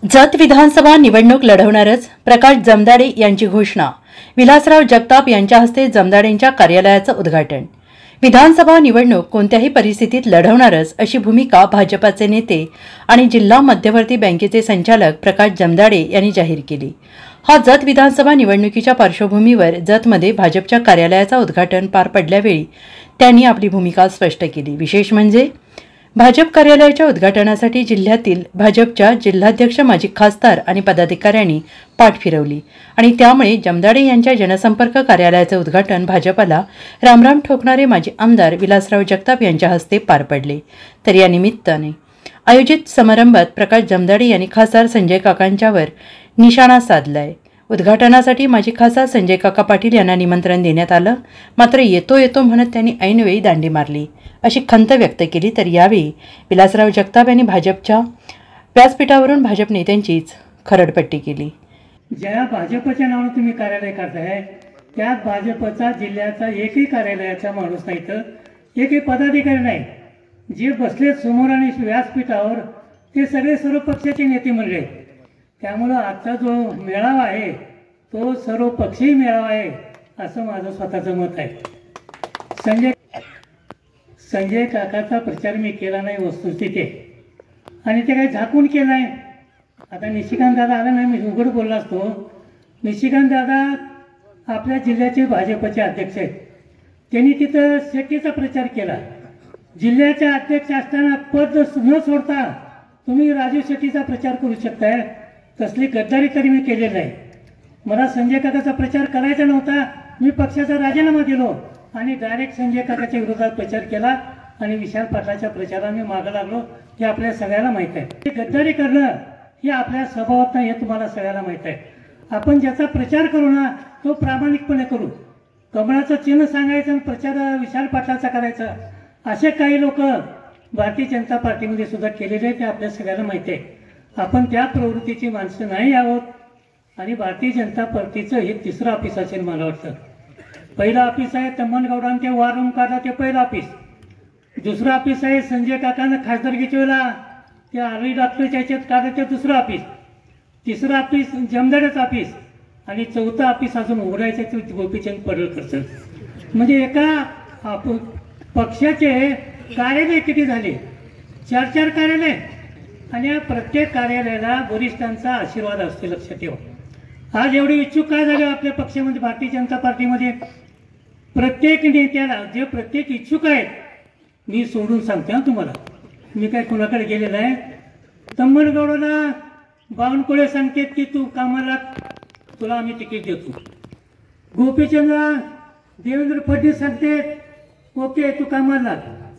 जत विधानसभा निवडणूक लढवणारच प्रकाश जमदाडे यांची घोषणा। विलासराव जगताप यांच्या हस्ते जमदाडेंच्या कार्यालयाचं उद्घाटन। विधानसभा निवडणूक कोणत्याही परिस्थितीत लढवणारच अशी भूमिका भाजपाचे नेते आणि जिल्हा मध्यवर्ती बँकेचे संचालक प्रकाश जमदाडे यांनी जाहीर केली। हा जत विधानसभा निवडणुकीच्या पार्श्वभूमीवर जतमध्ये भाजपच्या कार्यालयाचा उद्घाटन पार पडल्यावेळी त्यांनी आपली भूमिका स्पष्ट केली। विशेष म्हणजे भाजप कार्यालयाच्या उद्घाटनासाठी जिल्ह्यातील भाजपच्या जिल्हाध्यक्ष, माजी खासदार आणि पदाधिकाऱ्यांनी पाठ फिरवली आणि त्यामुळे जमदाडे यांच्या जनसंपर्क कार्यालयाचे उद्घाटन भाजपला रामराम ठोकणारे माजी आमदार विलासराव जगताप यांच्या हस्ते पार पडले। तर या निमित्ताने आयोजित समारंभात प्रकाश जमदाडे यांनी खासदार संजय काकांच्यावर निशाणा साधलाय। उद्घाटनासाठी माजी खासदार संजय काका पाटील यांना निमंत्रण देण्यात आलं, मात्र येतो म्हणत त्यांनी ऐनवेळी दांडी मारली अशी खंत व्यक्त केली। तर यावेळी विलासराव जगताप यांनी भाजपच्या व्यासपीठावरून भाजप नेत्यांचीच खरडपट्टी केली। ज्या भाजपच्या नावाने तुम्ही कार्यालय करताय त्यात भाजपचा जिल्ह्याचा एकही कार्यालयाचा माणूस नाही, तर एकही पदाधिकारी नाही। जे बसले समोर आणि व्यासपीठावर ते सगळे सर्व पक्षाचे नेते मंडळी आहेत। त्यामुळे आजचा जो मेळावा आहे तो सर्व पक्षीय मेळावा आहे असं माझं स्वतःचं मत आहे। संजय काकाचा प्रचार मी केला नाही, वस्तुस्थिती आणि ते काही झाकून केलं आहे। आता निशिकांत दादा आला नाही, मी उघड बोलला असतो। निशिकांत दादा आपल्या जिल्ह्याचे भाजपचे अध्यक्ष आहेत, त्यांनी तिथं शेतीचा प्रचार केला। जिल्ह्याचे अध्यक्ष असताना पद न सोडता तुम्ही राजू शेतीचा प्रचार करू शकताय, तसली गद्दारी तरी मी केलेली नाही। मला संजय काकाचा प्रचार करायचा नव्हता, मी पक्षाचा राजीनामा दिलो आणि डायरेक्ट संजय काकाच्या विरोधात प्रचार केला आणि विशाल पाटलाच्या प्रचाराने मागे लागलो। हे आपल्या सगळ्याला माहीत आहे। गद्दारी करणं हे आपल्या स्वभावात नाही, हे तुम्हाला सगळ्याला माहीत आहे। आपण ज्याचा प्रचार करू ना तो प्रामाणिकपणे करू। कमळाचं चिन्ह सांगायचं आणि प्रचार विशाल पाटलाचा करायचा, असे काही लोक भारतीय जनता पार्टीमध्ये सुद्धा केलेले आहे, ते आपल्या सगळ्याला माहिती आहे। आपण त्या प्रवृत्तीची माणसं नाही आहोत आणि भारतीय जनता पार्टीचं हे तिसरं ऑफिस असेल मला वाटतं। पहिलं ऑफिस आहे तम्मनगौडांनी ते वार रूम काढला, ते पहिलं ऑफिस। दुसरं ऑफिस आहे संजय काकांना खासदारकीच्या वेळेला ते आर्मी डॉक्टरच्या ह्याच्यात काढलं, ते दुसरं ऑफिस। तिसरं ऑफिस जमदाडेचं ऑफिस आणि चौथं ऑफिस अजून उघडायचं ते गोपीचंद पडळकरचं। म्हणजे एका पक्षाचे कार्यालय किती झाले? 4 कार्यालय आणि या प्रत्येक कार्यालयाला वरिष्ठांचा आशीर्वाद असतो, लक्षात ठेवा। आज एवढे इच्छुक काय झाले आपल्या पक्षामध्ये, भारतीय जनता पार्टीमध्ये? प्रत्येक नेत्याला जे प्रत्येक इच्छुक आहेत, मी सोडून सांगते तुम्हाला, मी काय कुणाकडे गेलेलं आहे। तम्मनगौडाला बावनकुळे सांगतात की तू कामाला, तुला आम्ही तिकीट देतो। गोपीचंदला देवेंद्र फडणवीस सांगते ओके तू कामाला।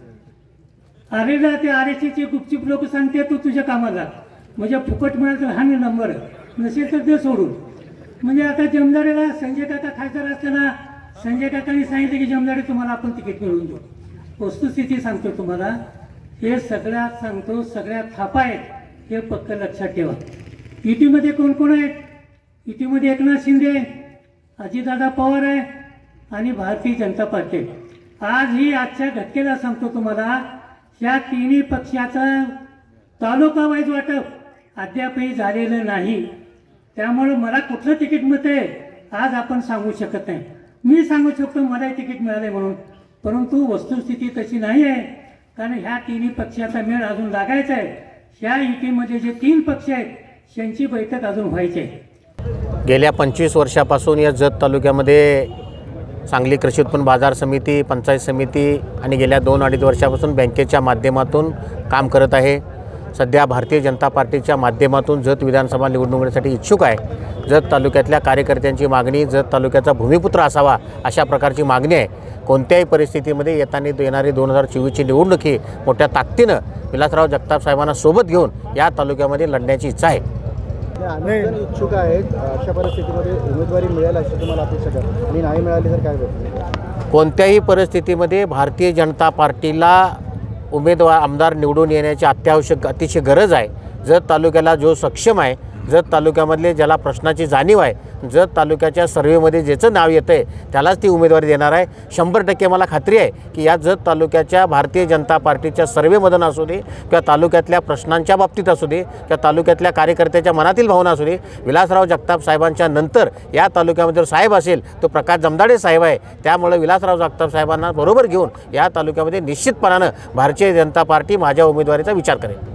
आरेला ते आरएससीचे गुपचूप लोक सांगते तू तुझ्या कामाला, म्हणजे फुकट मिळाल तर हा नंबर, नसेल तर ते सोडून। म्हणजे आता जमदाडेला संजय काका खासदार असताना संजय काकांनी सांगितलं की जमदाडे तुम्हाला आपण तिकीट मिळवून देऊ। वस्तुस्थिती सांगतो तुम्हाला, हे सगळ्यात सांगतो, सगळ्यात थापा आहेत, हे पक्क लक्षात ठेवा। युतीमध्ये कोण कोण आहेत? युतीमध्ये एकनाथ शिंदे, अजितदादा पवार आहे आणि भारतीय जनता पार्टी। आज ही आजच्या घटकेला सांगतो तुम्हाला, या तिन्ही पक्षाचं तालुका वाईज वाटप अद्यापही झालेलं नाही। त्यामुळे मला कुठलं तिकीट मिळते आज आपण सांगू शकत नाही। मी सांगू शकतो मला तिकीट मिळाले म्हणून, परंतु वस्तुस्थिती तशी नाही आहे, कारण ह्या तिन्ही पक्षाचा मेळ अजून लागायचा आहे। ह्या युतीमध्ये जे 3 पक्ष आहेत त्यांची बैठक अजून व्हायची आहे। गेल्या 25 वर्षापासून या जत तालुक्यामध्ये सांगली कृषी उत्पन्न बाजार समिती, पंचायत समिती आणि गेल्या 2-2.5 वर्षापासून बँकेच्या माध्यमातून काम करत आहे। सध्या भारतीय जनता पार्टीच्या माध्यमातून जत विधानसभा निवडणुकीसाठी इच्छुक आहे। जत तालुक्यातल्या कार्यकर्त्यांची मागणी, जत तालुक्याचा भूमिपुत्र असावा अशा प्रकारची मागणी आहे। कोणत्याही परिस्थितीमध्ये येणारी 2024ची निवडणूक ही मोठ्या ताकदीनं विलासराव जगताप साहेबांना सोबत घेऊन या तालुक्यामध्ये लढण्याची इच्छा आहे। अनेक जण इच्छुक आहेत, अशा परिस्थितीमध्ये उमेदवारी मिळेल अशी तुम्हाला अपेक्षा आहे आणि नाही मिळाली तर काय होईल? कोणत्याही परिस्थितीमध्ये भारतीय जनता पार्टीला आमदार निवडून येण्याची अत्यावश्यक अतिशय गरज आहे। जत तालुक्याला जो सक्षम आहे जत तालुक्यामधले ज्याला प्रश्नाची जाणीव आहे, जत तालुक्याच्या सर्वेमध्ये ज्याचं नाव येतं आहे त्यालाच ती उमेदवारी देणार आहे। 100% मला खात्री आहे की या जत तालुक्याच्या भारतीय जनता पार्टीच्या सर्वेमधून असू दे किंवा तालुक्यातल्या प्रश्नांच्या बाबतीत असू दे किंवा तालुक्यातल्या कार्यकर्त्याच्या मनातील भावना असू दे, विलासराव जगताप साहेबांच्या नंतर या तालुक्यामध्ये जर साहेब असेल तो प्रकाश जमदाडे साहेब आहे। त्यामुळे विलासराव जगताप साहेबांना बरोबर घेऊन या तालुक्यामध्ये निश्चितपणानं भारतीय जनता पार्टी माझ्या उमेदवारीचा विचार करेल।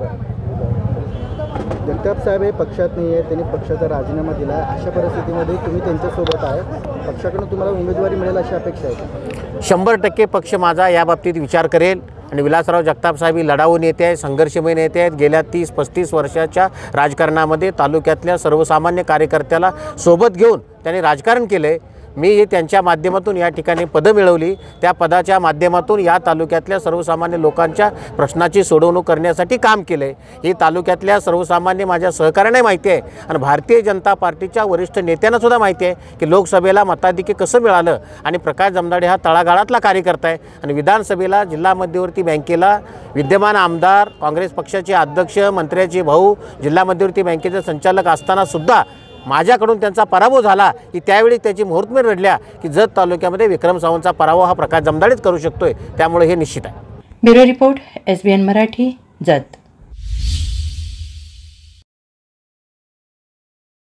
जगताप साहेब हे पक्षात नाही आहे, त्यांनी पक्षाचा राजीनामा दिला आहे। अशा परिस्थितीमध्ये तुम्ही त्यांच्यासोबत आहे, पक्षाकडून तुम्हाला उमेदवारी मिळेल अशी अपेक्षा आहे का? 100% पक्ष माझा या बाबतीत विचार करेल आणि विलासराव जगताप साहेब ही लढाऊ नेते आहेत, संघर्षमय नेते आहेत। गेल्या 30-35 वर्षाच्या राजकारणामध्ये तालुक्यातल्या सर्वसामान्य कार्यकर्त्याला सोबत घेऊन त्यांनी राजकारण केलं आहे। मी त्यांच्या माध्यमातून या ठिकाणी पदं मिळवली, त्या पदाच्या माध्यमातून या तालुक्यातल्या सर्वसामान्य लोकांच्या प्रश्नाची सोडवणूक करण्यासाठी काम केलं आहे। ही तालुक्यातल्या सर्वसामान्य माझ्या सहकार्यांना माहिती आहे आणि भारतीय जनता पार्टीच्या वरिष्ठ नेत्यांनासुद्धा माहिती आहे की लोकसभेला मताधिक्य कसं मिळालं आणि प्रकाश जमदाडे हा तळागाळातला कार्यकर्ता आहे आणि विधानसभेला जिल्हा मध्यवर्ती बँकेला विद्यमान आमदार, काँग्रेस पक्षाचे अध्यक्ष, मंत्र्याचे भाऊ, जिल्हा मध्यवर्ती बँकेचे संचालक असतानासुद्धा माझ्याकडून त्यांचा पराभव झाला की त्यावेळी त्याची मुहूर्तमेढ रडल्या की जत तालुक्यामध्ये विक्रम सावंतचा पराभव हा प्रकाश जमदाडेच करू शकतोय। त्यामुळे हे निश्चित आहे। Bureau report, SBN Marathi, Jat.